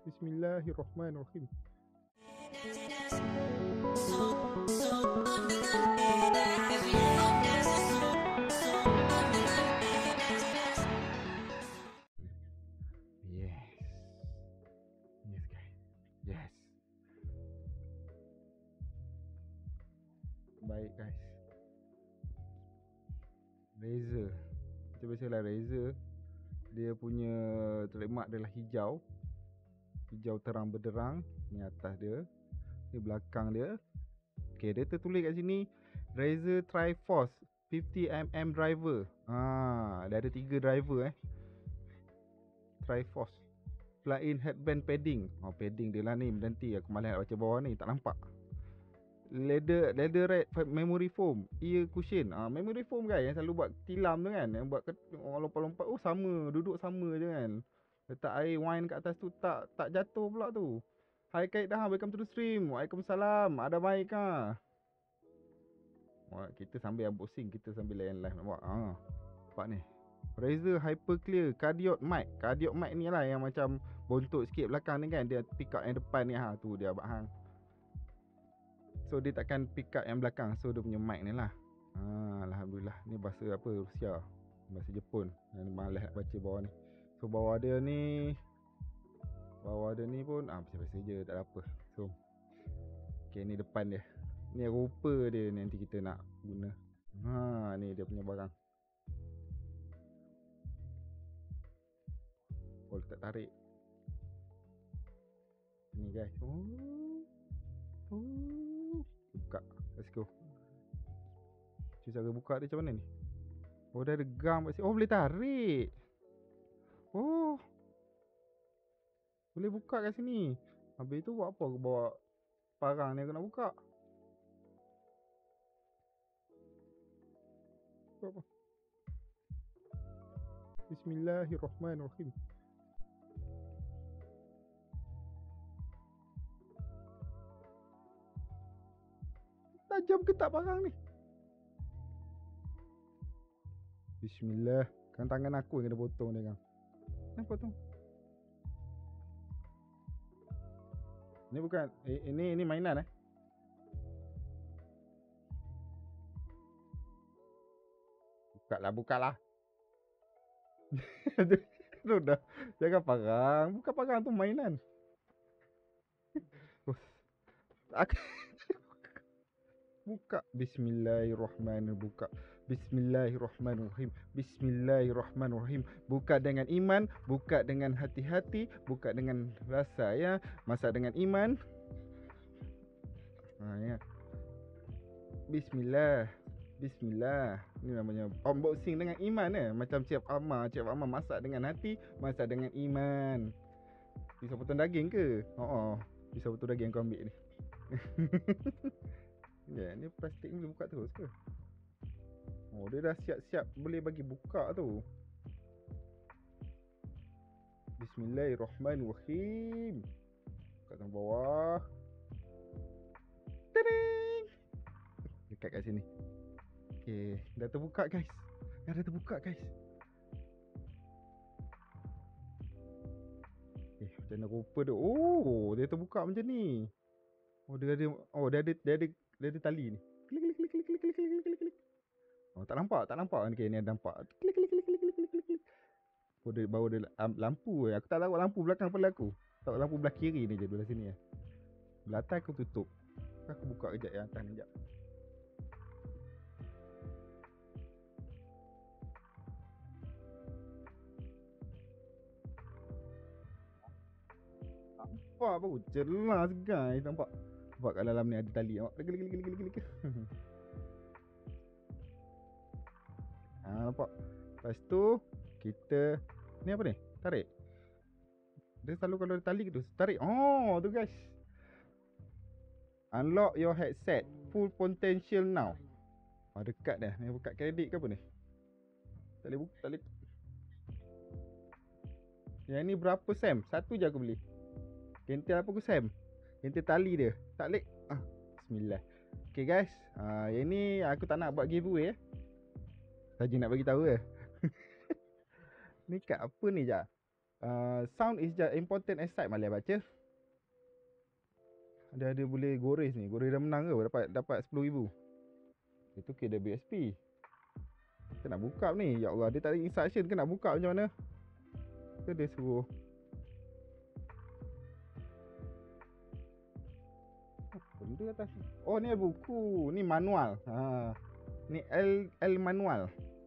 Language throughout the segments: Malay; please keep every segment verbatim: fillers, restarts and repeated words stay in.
Bismillahirrahmanirrahim. Yes. Yes guys. Yes. Baik guys. Razer. Macam biasalah Razer, dia punya trademark adalah hijau. Hijau terang benderang. Ni atas dia, ni belakang dia. Okay, dia tertulis kat sini Razer Triforce fifty millimeter driver. Ha, dia ada tiga driver eh. Triforce. Plug-in headband padding. Oh, padding dia lah ni. Nanti aku malas nak baca bawah ni, tak nampak. Leather leather red memory foam ear cushion. Ah, memory foam guys yang selalu buat tilam tu kan, yang buat orang lompat-lompat. Oh sama, duduk sama je kan. Letak air wine kat atas tu tak tak jatuh pula tu. Hai Kait dah, welcome to the stream. Waalaikumsalam. Ada baik ah. Wah, kita sambil unboxing, kita sambil layan live nak buat. Ah. Nampak ni. Razer Hyper Clear Cardioid mic. Cardioid mic ni lah yang macam bontot sikit belakang ni kan, dia pick up yang depan ni ha, tu dia abang hang. So dia takkan pick up yang belakang. So dia punya mic ni lah. ha, Alhamdulillah. Ni bahasa apa? Rusia. Bahasa Jepun. Yang malas nak baca bawah ni. So bawah dia ni, bawah dia ni pun ah, biasa-biasa je, tak ada apa. So okay, ni depan dia. Ni rupa dia nanti kita nak guna. Ha, ni dia punya barang. Oh, letak tarik. Ni guys. Oh. Oh. Buka. Let's go. Cuba cara buka dia macam mana ni? Oh, dah ada gam kat sini. Oh, boleh tarik. Oh. Boleh buka kat sini. Habis tu buat apa aku bawa parang ni aku nak buka? Buat apa? Bismillahirrahmanirrahim. Tajam ke tak parang ni? Bismillah. Kan tangan aku yang kena potong dia kan. Kenapa tu? Ni bukan eh, ini ini mainan eh. Bukalah, bukalah. Sudah. Jangan parang. Bukan parang tu mainan. Aku buka. Bismillahirrahmanirrahim. Buka. Bismillahirrahmanirrahim. Bismillahirrahmanirrahim. Buka dengan iman, buka dengan hati-hati, buka dengan rasa ya. Masak dengan iman. Ha ya. Bismillah. Bismillah. Ni namanya unboxing dengan iman eh. Macam Chef Amar, Chef Amar masak dengan hati, masak dengan iman. Pisau potong daging ke? Oh, oh. Pisau potong daging kau ambil ni. Ya, yeah, ni plastik ni boleh buka terus ke? Oh, dia dah siap-siap boleh bagi buka tu. Bismillahirrahmanirrahim. Buka tengah bawah. Tading. Dekat kat sini. Okay, dah terbuka guys. Dah, dah terbuka guys. Eh, macam mana rupa dia? Oh, dia terbuka macam ni. Oh, dia ada oh dia ada dia ada dia ada tali ni. Klik klik klik klik klik klik klik klik klik. Oh, tak nampak, tak nampak. Okey, ni ada nampak. Klik klik klik klik klik klik klik klik. Oh, dia bawa dia lampu. Aku tak tahu lampu belakang kepala aku. Tak lampu belah kiri ni je, belah sini ya. Belah atas aku tutup. Aku buka kejap yang atas ni kejap. Nampak baru jelas guys, nampak. Nampak kat dalam ni ada tali. Nampak. Klik klik klik klik klik klik. Ha, nampak. Lepas tu kita ni apa ni? Tarik. Dia selalu kalau ada tali gitu, tarik. Oh, tu guys. Unlock your headset full potential now. Ah, dekat dah. Ni buka kredit ke apa ni? Tak boleh buka, tak boleh. Yang ni berapa sem? Satu je aku beli. Kentil apa aku sem? Kentil tali dia. Tak boleh. Ah, bismillah. Okay guys, ah, yang ni aku tak nak buat giveaway eh. Saja nak bagi tahu eh. Ni kat apa ni Jah? Uh, sound is just important as sight, Malah baca. Ada ada boleh gores ni. Gores dah menang ke? Dapat dapat sepuluh ribu. Itu K W S P. Kita nak buka ni. Ya Allah, dia tak ada instruction ke nak buka macam mana? Ke dia suruh benda atas. Oh, ni buku. Ni manual. Ha. Ni L L manual.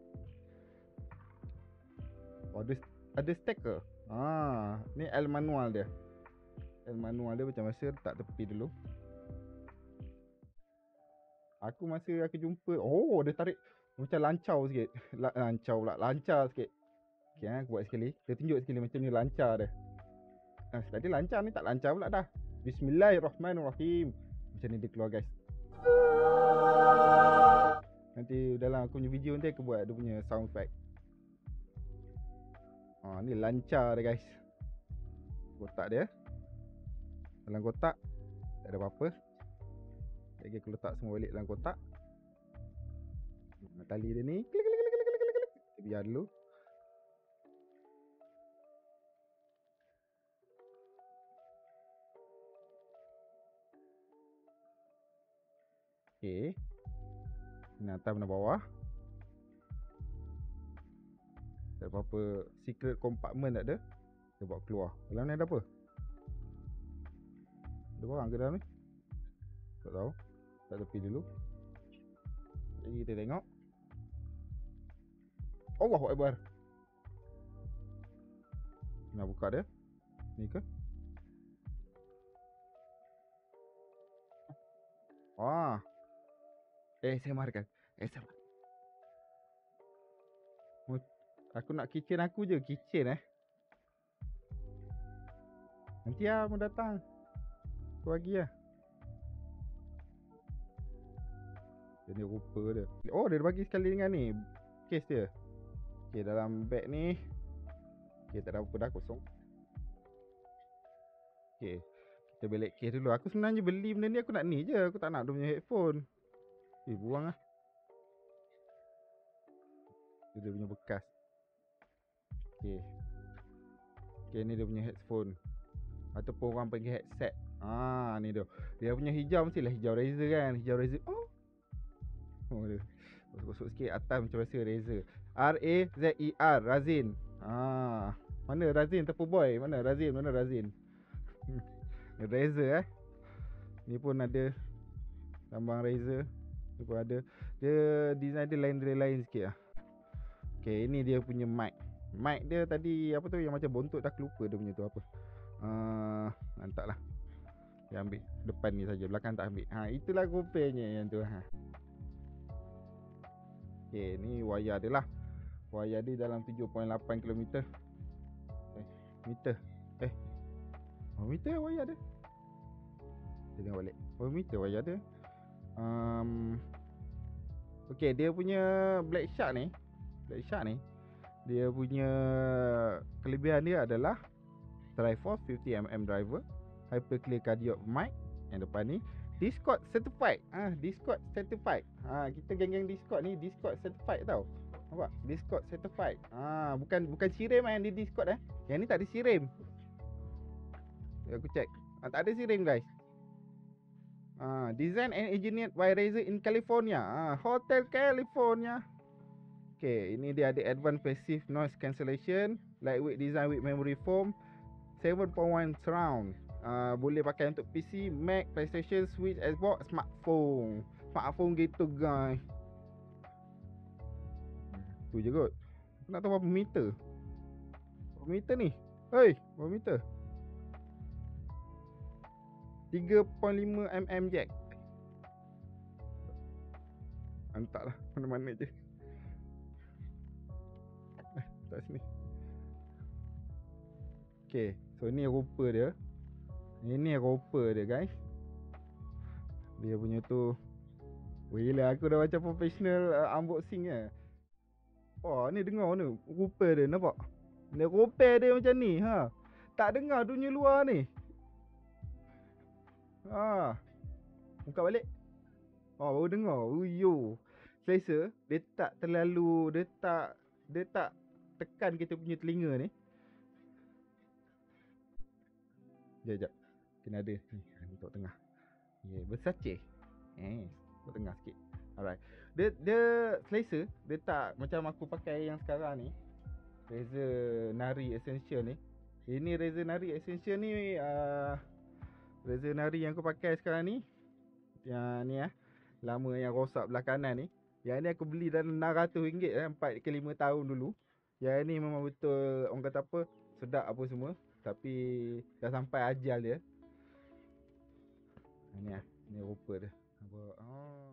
Oh, ada ada sticker. Ha, ni L manual dia. L manual dia macam masa letak tepi dulu. Aku masa aku jumpa, oh dia tarik macam lancau sikit. Lancau pula, lancar sikit. Okay, aku buat sekali. Dia tunjuk sekali macam ni lancar dia. Nah, tadi lancar ni tak lancar pula dah. Bismillahirrahmanirrahim. Macam ni dia keluar, guys. Nanti dalam aku punya video nanti aku buat dia punya sound effect. Ha, ni lancar dia, guys. Kotak dia. Dalam kotak tak ada apa-apa. Lagi aku letak semua balik dalam kotak. Tali dia ni klik klik klik klik klik klik. Biar dulu. Okey. Ni atas mana bawah. Tak ada apa-apa secret compartment tak ada. Kita bawa keluar. Dalam ni ada apa? Ada barang ke dalam ni? Tak tahu. Tak tepi dulu. Jadi kita tengok. Allahu Akbar. Nak buka dia. Ni ke? Ah. Eh, saya markan. Eh, saya markan. Aku nak kitchen aku je. Kitchen eh. Nanti lah mau datang. Aku lagi lah. Dia ni rupa dia. Oh, dia bagi sekali dengan ni case dia. Okay, dalam bag ni. Okay, tak ada apa dah, kosong. Okay, kita balik case dulu. Aku sebenarnya beli benda ni aku nak ni je. Aku tak nak dia punya headphone. Eh, buang lah. Dia punya bekas. Okay. Okay, ni dia punya headphone. Ataupun orang panggil headset. Ah, ni dia. Dia punya hijau mestilah hijau Razer kan. Hijau Razer. Oh. Oh dia. Gosok-gosok sikit atas macam rasa Razer. R A Z E R, Razin. Ah, mana Razin Tepu Boy? Mana Razin? Mana Razin? Razer eh. Ni pun ada lambang Razer. Ni pun ada. Dia design dia lain-lain sikit lah. Okay, ini dia punya mic. Mic dia tadi apa tu yang macam bontot, dah lupa dia punya tu apa. Uh, Nantak lah. Dia ambil depan ni saja, belakang tak ambil. Ha, itulah kopenya yang tu ha. Okay, ni wayar dia lah. Wayar dia dalam tujuh perpuluhan lapan kilometer. Eh, meter. Eh. Oh, meter wayar dia. Kita tengok balik. Oh, meter wayar dia. Um, okay, dia punya Black Shark ni. Black Shark ni. Dia punya kelebihan dia adalah Triforce lima puluh millimeter driver, Hyper Clear Cardiac mic yang depan ni, Discord certified. Ah, Discord certified. Ha, kita geng-geng Discord ni Discord certified tau. Nampak? Discord certified. Ah, bukan bukan sirim yang di Discord eh. Yang ni tak ada sirim. Aku check. Ah, tak ada sirim, guys. Ah, design and engineered by Razer in California. Ah, Hotel California. Okay, ini dia ada advanced passive noise cancellation, lightweight design with memory foam, seven point one surround. Uh, boleh pakai untuk P C, Mac, PlayStation, Switch, Xbox, smartphone. Smartphone gitu, guys. Tu je kot. Aku nak tahu berapa meter. Berapa meter ni? Hei, berapa meter? tiga perpuluhan lima milimeter jack. Hantar lah, mana-mana je. Eh, tak sini. Okay, so ni rupa dia. Ini rupa dia, guys. Dia punya tu. Weh lah, aku dah macam professional uh, unboxing lah. Oh, ni dengar ni. Rupa dia, nampak? Ni rupa dia macam ni, ha. Tak dengar dunia luar ni. Ha. Buka balik. Oh, baru dengar. Uyo. Selesa, dia tak terlalu, dia tak, dia tak tekan kita punya telinga ni. Jap jap. Kena ada ni, ni tok tengah. Ya, yeah, Versace. Eh, tok tengah sikit. Alright. Dia dia selesa, dia tak macam aku pakai yang sekarang ni. Razer Nari Essential ni. Ini Razer Nari Essential ni uh, Razer Nari yang aku pakai sekarang ni. Yang ni ah. Lama yang rosak belah kanan ni. Yang ni aku beli dalam enam ratus ringgit eh, empat ke lima tahun dulu. Yang ni memang betul orang kata apa, sedap apa semua. Tapi dah sampai ajal dia. Ni ah, ni rupa dia. Apa? Oh.